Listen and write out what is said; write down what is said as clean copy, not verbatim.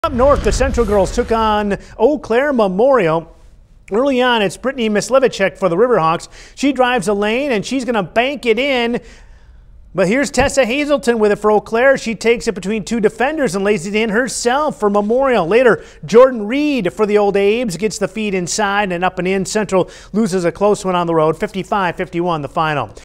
Up north, the Central girls took on Eau Claire Memorial. Early on, it's Brittany Mislevicek for the Riverhawks. She drives a lane and she's going to bank it in. But here's Tessa Hazelton with it for Eau Claire. She takes it between two defenders and lays it in herself for Memorial. Later, Jordan Reed for the Old Abes gets the feed inside and up and in. Central loses a close one on the road, 55-51 the final.